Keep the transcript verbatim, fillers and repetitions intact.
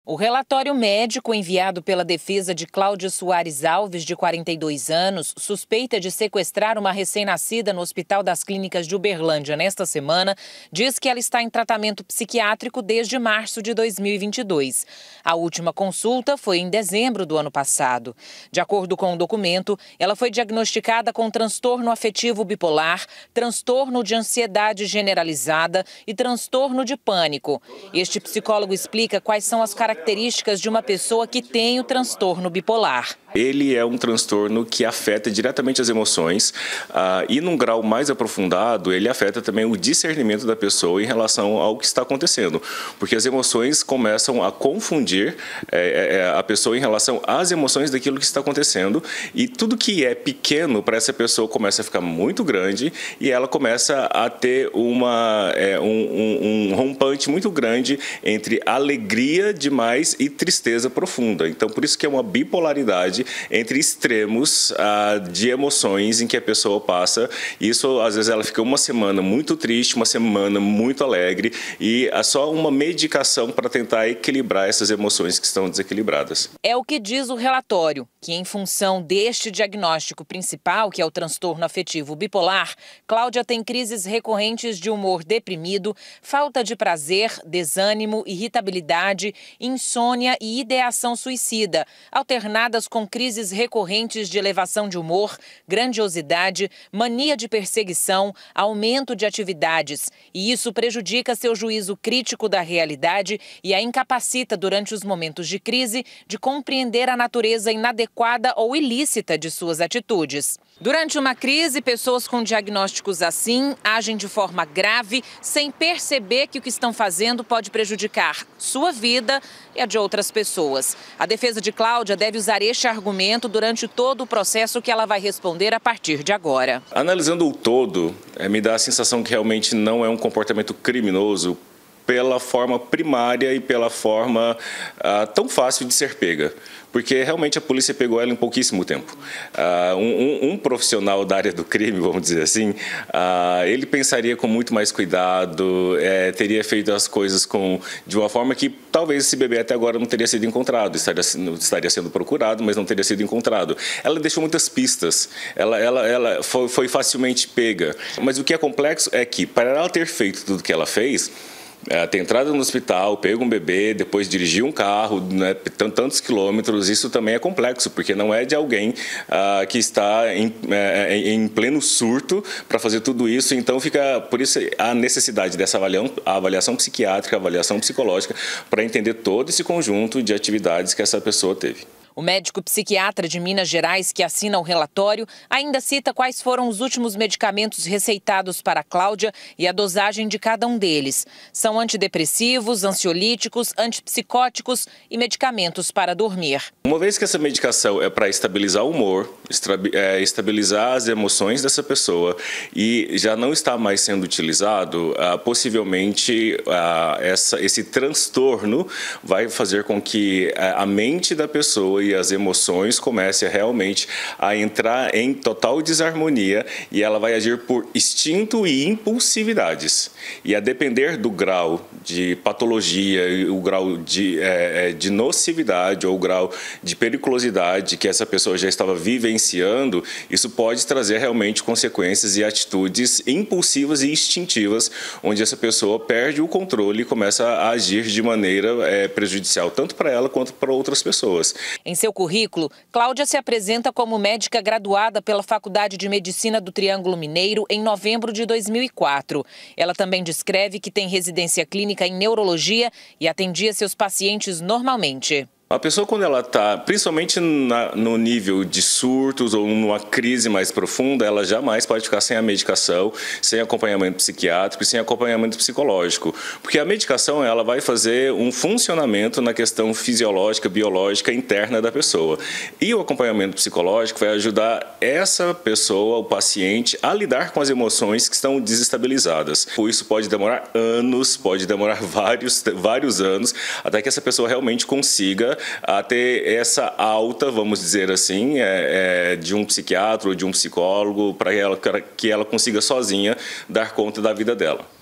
O relatório médico enviado pela defesa de Cláudia Soares Alves, de quarenta e dois anos, suspeita de sequestrar uma recém-nascida no Hospital das Clínicas de Uberlândia nesta semana, diz que ela está em tratamento psiquiátrico desde março de dois mil e vinte e dois. A última consulta foi em dezembro do ano passado. De acordo com o documento, ela foi diagnosticada com transtorno afetivo bipolar, transtorno de ansiedade generalizada e transtorno de pânico. Este psicólogo explica quais são as características características de uma pessoa que tem o transtorno bipolar. Ele é um transtorno que afeta diretamente as emoções uh, e, num grau mais aprofundado, ele afeta também o discernimento da pessoa em relação ao que está acontecendo, porque as emoções começam a confundir é, é, a pessoa em relação às emoções daquilo que está acontecendo, e tudo que é pequeno para essa pessoa começa a ficar muito grande e ela começa a ter uma, é, um, um, um rompante muito grande entre alegria demais e tristeza profunda. Então, por isso que é uma bipolaridade entre extremos ah, de emoções em que a pessoa passa. Isso, às vezes, ela fica uma semana muito triste, uma semana muito alegre, e é só uma medicação para tentar equilibrar essas emoções que estão desequilibradas. É o que diz o relatório, que em função deste diagnóstico principal, que é o transtorno afetivo bipolar, Cláudia tem crises recorrentes de humor deprimido, falta de prazer, desânimo, irritabilidade, insônia e ideação suicida, alternadas com crises recorrentes de elevação de humor, grandiosidade, mania de perseguição, aumento de atividades. E isso prejudica seu juízo crítico da realidade e a incapacita, durante os momentos de crise, de compreender a natureza inadequada ou ilícita de suas atitudes. Durante uma crise, pessoas com diagnósticos assim agem de forma grave, sem perceber que o que estão fazendo pode prejudicar sua vida e a de outras pessoas. A defesa de Cláudia deve usar este argumento durante todo o processo que ela vai responder a partir de agora. Analisando o todo, é, me dá a sensação que realmente não é um comportamento criminoso pela forma primária e pela forma ah, tão fácil de ser pega, porque realmente a polícia pegou ela em pouquíssimo tempo. Ah, um, um, um profissional da área do crime, vamos dizer assim, ah, ele pensaria com muito mais cuidado, é, teria feito as coisas com, de uma forma que talvez esse bebê até agora não teria sido encontrado, estaria, estaria sendo procurado, mas não teria sido encontrado. Ela deixou muitas pistas, ela, ela, ela foi, foi facilmente pega, mas o que é complexo é que, para ela ter feito tudo que ela fez, É, ter entrado no hospital, pego um bebê, depois dirigir um carro, né, tantos quilômetros, isso também é complexo, porque não é de alguém ah, que está em, é, em pleno surto para fazer tudo isso. Então, fica por isso a necessidade dessa avaliação, a avaliação psiquiátrica, a avaliação psicológica, para entender todo esse conjunto de atividades que essa pessoa teve. O médico psiquiatra de Minas Gerais, que assina o relatório, ainda cita quais foram os últimos medicamentos receitados para Cláudia e a dosagem de cada um deles. São antidepressivos, ansiolíticos, antipsicóticos e medicamentos para dormir. Uma vez que essa medicação é para estabilizar o humor, estabilizar as emoções dessa pessoa e já não está mais sendo utilizado, possivelmente essa, esse transtorno vai fazer com que a mente da pessoa e as emoções comecem realmente a entrar em total desarmonia, e ela vai agir por instinto e impulsividades. E a depender do grau de patologia, o grau de, é, de nocividade ou o grau de periculosidade que essa pessoa já estava vivenciando, isso pode trazer realmente consequências e atitudes impulsivas e instintivas, onde essa pessoa perde o controle e começa a agir de maneira é, prejudicial, tanto para ela quanto para outras pessoas. Em seu currículo, Cláudia se apresenta como médica graduada pela Faculdade de Medicina do Triângulo Mineiro em novembro de dois mil e quatro. Ela também descreve que tem residência clínica em neurologia e atendia seus pacientes normalmente. A pessoa, quando ela está, principalmente na, no nível de surtos ou numa crise mais profunda, ela jamais pode ficar sem a medicação, sem acompanhamento psiquiátrico e sem acompanhamento psicológico. Porque a medicação, ela vai fazer um funcionamento na questão fisiológica, biológica interna da pessoa. E o acompanhamento psicológico vai ajudar essa pessoa, o paciente, a lidar com as emoções que estão desestabilizadas. Isso pode demorar anos, pode demorar vários, vários anos, até que essa pessoa realmente consiga a ter essa alta, vamos dizer assim, é, é, de um psiquiatra ou de um psicólogo, para ela, que ela consiga sozinha dar conta da vida dela.